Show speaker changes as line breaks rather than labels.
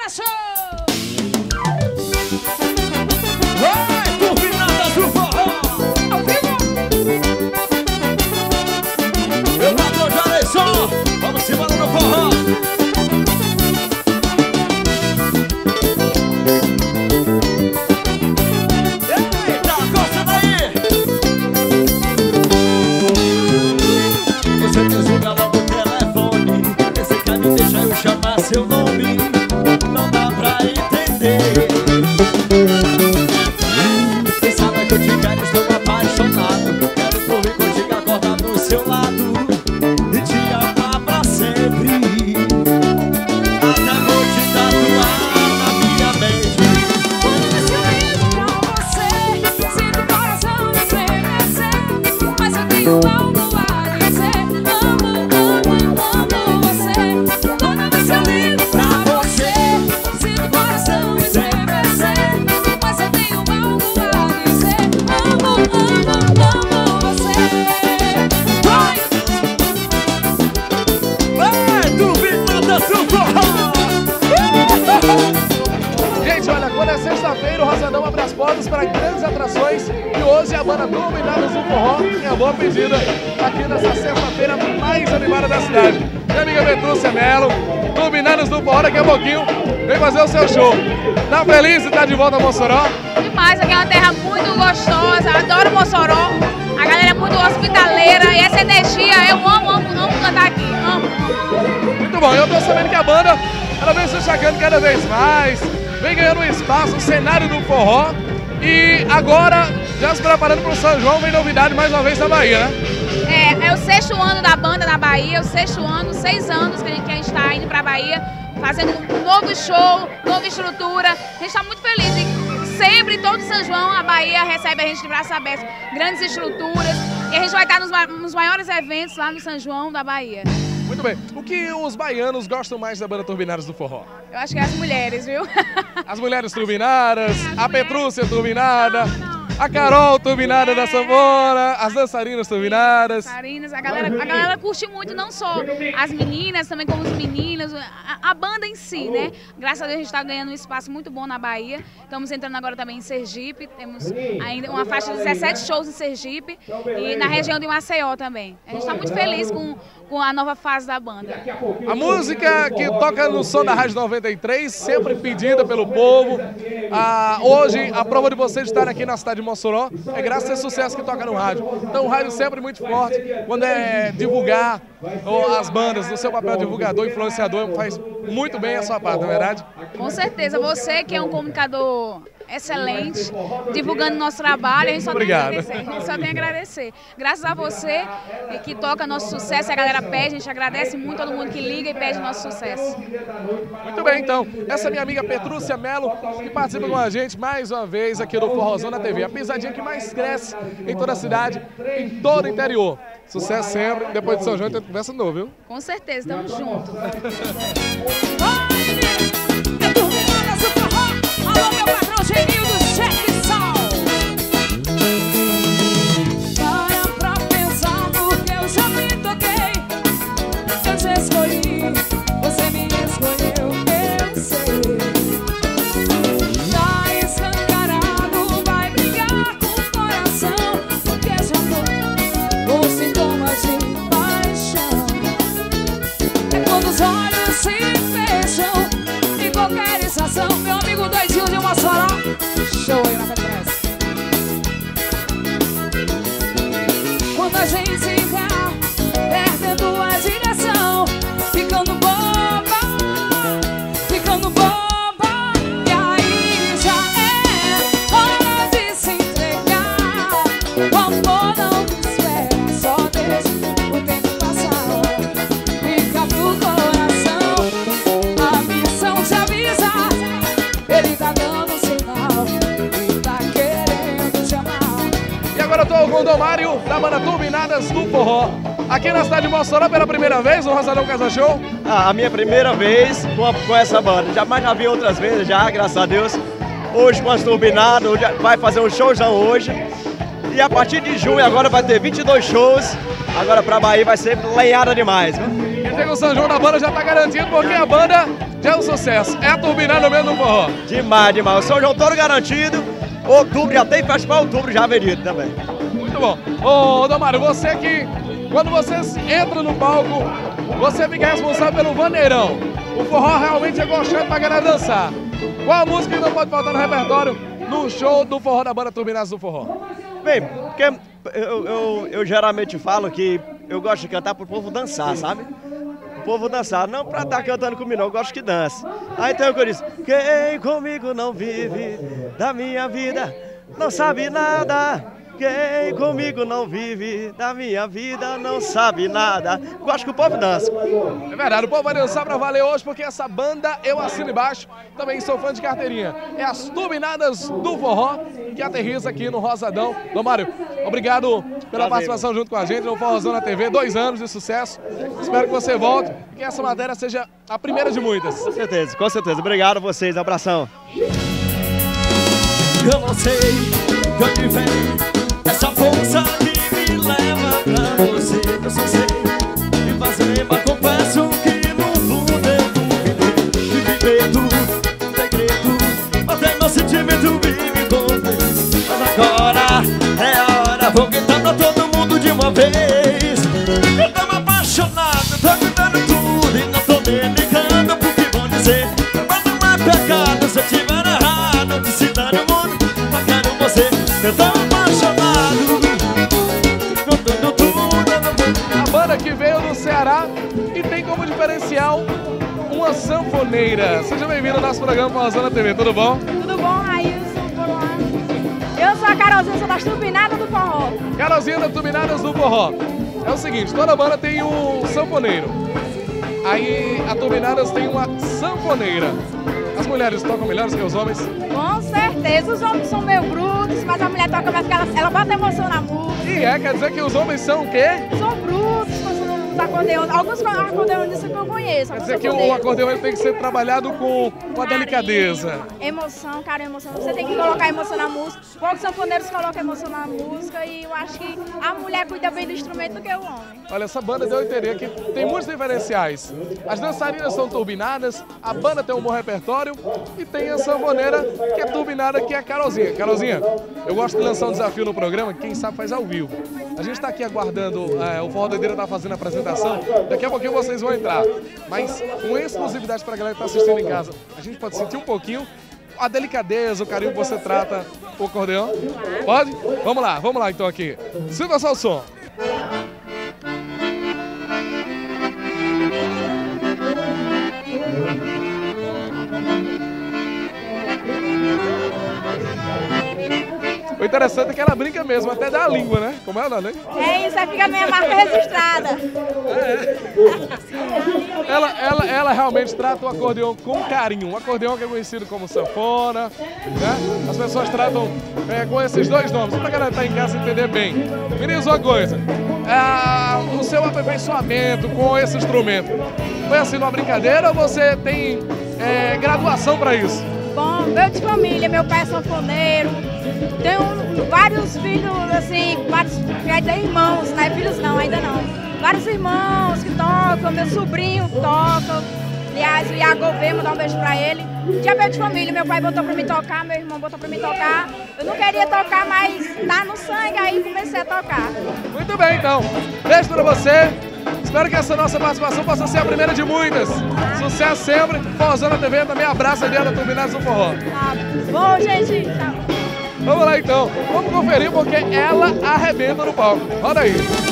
sucesso!
Vai, Turbinadas do Forró!
Ao vivo!
Eu vou já só, vamos embora no forró! Eita, gosta daí! Você desliga logo o telefone, esse cara me deixa eu chamar seu nome, não dá pra entender. Quem sabe que eu te quero, estou apaixonado, quero correr contigo, acordar do seu lado e te amar pra sempre. Até vou te tatuar na minha mente.
Quando eu ligo pra você, sinto o coração estremecer, mas eu tenho algo a dizer. Amo você. Toda vez que eu ligo pra você, sinto o coração estremecer, mas eu tenho algo a dizer. Amo você. Vai!
Vai, Turbinadas do Forró!
Gente, olha, quando é sexta-feira, o Rosadão abre as portas para grandes atrações e hoje a banda Turbinadas do Forró é a boa pedida aqui nessa sexta-feira mais animada da cidade. Minha amiga Petrúcia Melo, Turbinadas do Forró, daqui a pouquinho vem fazer o seu show. Tá feliz de estar de volta a Mossoró?
Demais, aqui é uma terra muito gostosa, adoro Mossoró, a galera é muito hospitaleira e essa energia, eu amo cantar aqui, amo.
Muito bom, eu tô sabendo que a banda ela vem se destacando cada vez mais, vem ganhando espaço, o cenário do forró e agora já se preparando para o São João, vem novidade mais uma vez na Bahia, né?
É o 6º ano da banda na Bahia, o 6º ano, 6 anos que a gente tá indo pra Bahia, fazendo um novo show, nova estrutura, a gente tá muito feliz e sempre, todo São João, a Bahia recebe a gente de braços abertos, grandes estruturas e a gente vai estar nos maiores eventos lá no São João da Bahia.
Muito bem, o que os baianos gostam mais da banda Turbinadas do Forró?
Eu acho que é as mulheres, viu?
As mulheres turbinadas, a Petrúcia turbinada, a Carol turbinada da sanfona, as dançarinas turbinadas.
Dançarinas, a galera curte muito, não só as meninas, também como os meninos, a banda em si, né? Graças a Deus a gente está ganhando um espaço muito bom na Bahia. Estamos entrando agora também em Sergipe, temos ainda uma faixa de 17 shows em Sergipe e na região de Maceió também. A gente está muito feliz com a nova fase da banda.
A música que toca no som da Rádio 93, sempre pedida pelo povo. Hoje, a prova de vocês estar aqui na cidade de Mossoró é graças a esse sucesso que toca no rádio. Então o rádio sempre muito forte, quando é divulgar as bandas, o seu papel de divulgador, influenciador, faz muito bem a sua parte, não é verdade?
Com certeza, você que é um comunicador excelente, divulgando nosso trabalho, a gente só tem a agradecer. A gente só tem a agradecer. Graças a você que toca nosso sucesso, a galera pede, a gente agradece muito todo mundo que liga e pede nosso sucesso.
Muito bem, então. Essa é minha amiga Petrúcia Melo, que participa com a gente mais uma vez aqui do Forrozão na TV. A pisadinha que mais cresce em toda a cidade, em todo o interior. Sucesso sempre. Depois de São João, tem conversa de novo, viu?
Com certeza, estamos juntos.
É Turbinadas do Forró. Alô, meu patrão Genildo, chefe de sal. Para pra pensar porque eu já me toquei. Eu te escolhi, você me escolheu, eu sei. Tá escancarado, vai brigar com o coração, porque já tô com sintomas de paixão. É quando os olhos se fecham em qualquer estação. Meu amigo doidinho de Mossoró, show aí na Petrés. Quando a gente fica perdendo a direção, ficando boba, e aí já é hora de se entregar. O amor não espera, só deixa o tempo passar. Fica pro coração a missão te avisar. Ele tá dando sinal e tá querendo te amar.
E agora eu tô com o Domário, da banda Turbinadas do Forró. Aqui na cidade de Mossoró pela primeira vez, no Rosadão Casa Show.
A minha primeira vez com essa banda. Já vi outras vezes, graças a Deus. Hoje com as Turbinadas, vai fazer um showzão hoje. E a partir de junho agora vai ter 22 shows. Agora pra Bahia vai ser lenhada demais, viu?
Quer dizer que o São João da banda já tá garantido, porque a banda já é um sucesso. É a turbinada mesmo no forró.
Demais, demais. O São João todo garantido. Outubro já tem festival, outubro já vendido também.
Muito bom. Ô, Domário, você que, quando você entra no palco, você fica responsável pelo vaneirão. O forró realmente é gostoso pra galera dançar. Qual a música que não pode faltar no repertório no show do forró da banda Turbinadas do Forró?
Bem, porque eu geralmente falo que eu gosto de cantar pro povo dançar, sabe? O povo dançar, não pra estar cantando comigo, não, eu gosto que dance. Aí tem o que eu disse: quem comigo não vive da minha vida não sabe nada. Quem comigo não vive da minha vida não sabe nada. Gosto que o povo dança.
É verdade, o povo vai dançar pra valer hoje, porque essa banda eu assino embaixo, também sou fã de carteirinha. É as Turbinadas do Forró que aterriza aqui no Rosadão. Domário, obrigado pela participação junto com a gente no Forrozão na TV, 2 anos de sucesso. Espero que você volte e que essa matéria seja a primeira de muitas.
Com certeza, com certeza. Obrigado a vocês, um abração.
Eu não sei de onde vem essa força que me leva pra você. Eu só sei me fazer, mas confesso que no fundo eu duvidei. De viver tudo, segredo, até meu sentimento vive com Deus. Mas agora é a hora, vou gritar pra todo mundo de uma vez. Eu tô apaixonado, tô cuidando tudo e não tô nem ligando pro que vão dizer. Mas não é pecado se eu tiver errado, que se dane o mundo, eu quero você. Eu tô apaixonado, contando tudo.
A banda que veio do Ceará e tem como diferencial uma sanfoneira. Seja bem-vindo ao nosso programa Forrozão na TV, tudo bom?
Tudo bom, Railson? Eu sou a Carolzinha, sou das Turbinadas do Forró.
Carolzinha da Turbinadas do Forró. É o seguinte, toda banda tem um sanfoneiro. Aí a Turbinadas tem uma sanfoneira. As mulheres tocam melhores que os homens?
Com certeza, os homens são meio brutos, mas a mulher toca mais que ela bota emoção na música.
E quer dizer que os homens são o quê?
São brutos, os acordeões. Alguns acordeonistas que eu conheço.
Quer dizer que o acordeão ele tem que ser trabalhado com a delicadeza.
Emoção, cara, emoção. Você tem que colocar emoção na música. Poucos sanfoneiros colocam emoção na música e eu acho que a mulher cuida bem do instrumento do que o homem.
Olha, essa banda deu a entender que tem muitos diferenciais. As dançarinas são turbinadas, a banda tem um bom repertório e tem a sanfoneira que é turbinada, que é a Carolzinha. Carolzinha, eu gosto de lançar um desafio no programa, que quem sabe faz ao vivo. A gente está aqui aguardando, o Forró Doideira tá fazendo a apresentação, daqui a pouquinho vocês vão entrar. Mas com exclusividade para a galera que está assistindo em casa, a gente pode sentir um pouquinho a delicadeza, o carinho que você trata o acordeão? Pode? Vamos lá então aqui. Sinta só o som. O interessante é que ela brinca mesmo, até dá a língua, né? Como é o nome?
É isso, aí fica a minha marca registrada.
Ela realmente trata o acordeão com carinho. Um acordeão que é conhecido como sanfona, né? As pessoas tratam com esses dois nomes, só pra galera estar em casa entender bem. Me diz uma coisa, o seu aperfeiçoamento com esse instrumento, foi assim numa brincadeira ou você tem graduação para isso?
Bom, meu de família, meu pai é sanfoneiro, tenho vários filhos, assim, vários irmãos, não é filhos não, ainda não. Vários irmãos que tocam, meu sobrinho toca, aliás, o Iago Gouveia, mandar um beijo pra ele. Já meu de família, meu pai botou pra mim tocar, meu irmão botou pra mim tocar. Eu não queria tocar, mas tá no sangue, aí comecei a tocar.
Muito bem, então. Beijo pra você. Espero que essa nossa participação possa ser a primeira de muitas. Sucesso sempre. Forrozão na TV, também abraço a da Turbinadas do Forró.
Tá bom, gente. Tá.
Vamos lá, então. Vamos conferir porque ela arrebenta no palco. Roda aí.